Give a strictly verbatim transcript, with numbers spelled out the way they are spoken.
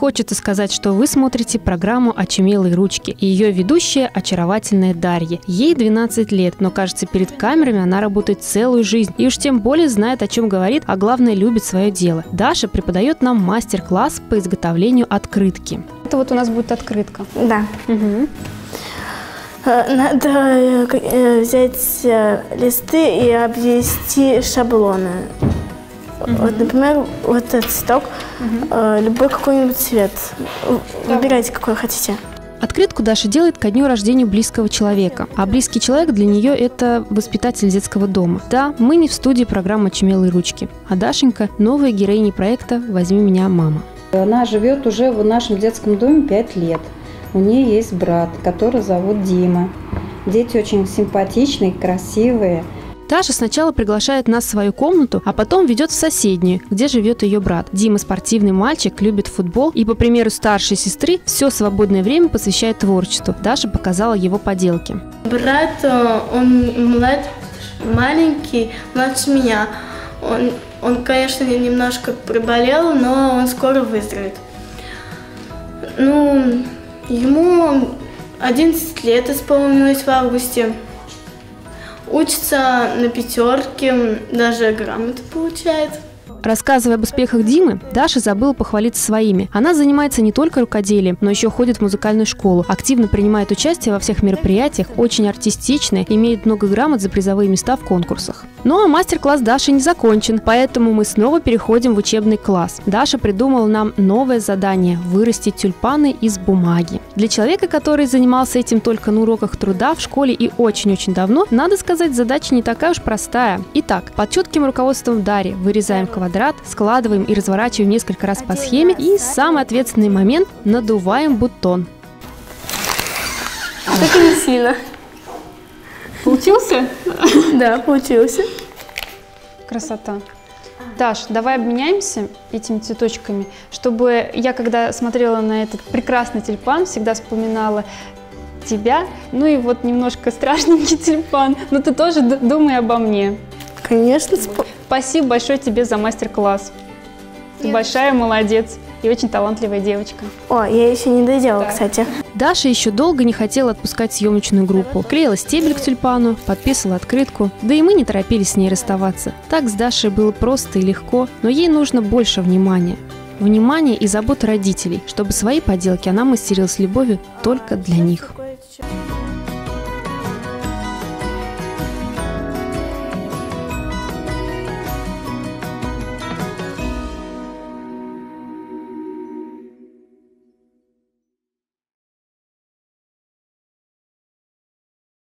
хочется сказать, что вы смотрите программу «Очумелые ручки». И ее ведущая – очаровательная Дарья. Ей двенадцать лет, но, кажется, перед камерами она работает целую жизнь. И уж тем более знает, о чем говорит, а главное, любит свое дело. Даша преподает нам мастер-класс по изготовлению открытки. Это вот у нас будет открытка. Да. Угу. Надо взять листы и обвести шаблоны. Угу. Вот, например, вот этот цветок, угу. любой какой-нибудь цвет. Выбирайте, какой хотите. Открытку Даша делает ко дню рождения близкого человека. А близкий человек для нее – это воспитатель детского дома. Да, мы не в студии программы «Очумелые ручки», а Дашенька – новая героиня проекта «Возьми меня, мама». Она живет уже в нашем детском доме пять лет. У нее есть брат, который зовут Дима. Дети очень симпатичные, красивые. Даша сначала приглашает нас в свою комнату, а потом ведет в соседнюю, где живет ее брат. Дима спортивный мальчик, любит футбол и, по примеру старшей сестры, все свободное время посвящает творчеству. Даша показала его поделки. Брат, он млад, маленький, младше меня. Он, он, конечно, немножко приболел, но он скоро выздоровеет. Ну, ему одиннадцать лет исполнилось в августе. Учится на пятерке, даже грамоты получает. Рассказывая об успехах Димы, Даша забыла похвалиться своими. Она занимается не только рукоделием, но еще ходит в музыкальную школу, активно принимает участие во всех мероприятиях, очень артистичная, имеет много грамот за призовые места в конкурсах. Ну а мастер-класс Даши не закончен, поэтому мы снова переходим в учебный класс. Даша придумала нам новое задание – вырастить тюльпаны из бумаги. Для человека, который занимался этим только на уроках труда в школе и очень-очень давно, надо сказать, задача не такая уж простая. Итак, под чутким руководством Дарьи вырезаем квадрат, складываем и разворачиваем несколько раз по схеме, и самый ответственный момент – надуваем бутон. Так не сильно. Получился? Да, получился. Красота. Даш, давай обменяемся этими цветочками, чтобы я, когда смотрела на этот прекрасный тюльпан, всегда вспоминала тебя. Ну и вот немножко страшненький тюльпан, но ты тоже думай обо мне. Конечно. Спасибо большое тебе за мастер-класс. Ты большая молодец и очень талантливая девочка. О, я еще не доделала, да. Кстати. Даша еще долго не хотела отпускать съемочную группу. Клеила стебель к тюльпану, подписывала открытку. Да и мы не торопились с ней расставаться. Так с Дашей было просто и легко, но ей нужно больше внимания. Внимания и заботы родителей, чтобы свои поделки она мастерила с любовью только для них.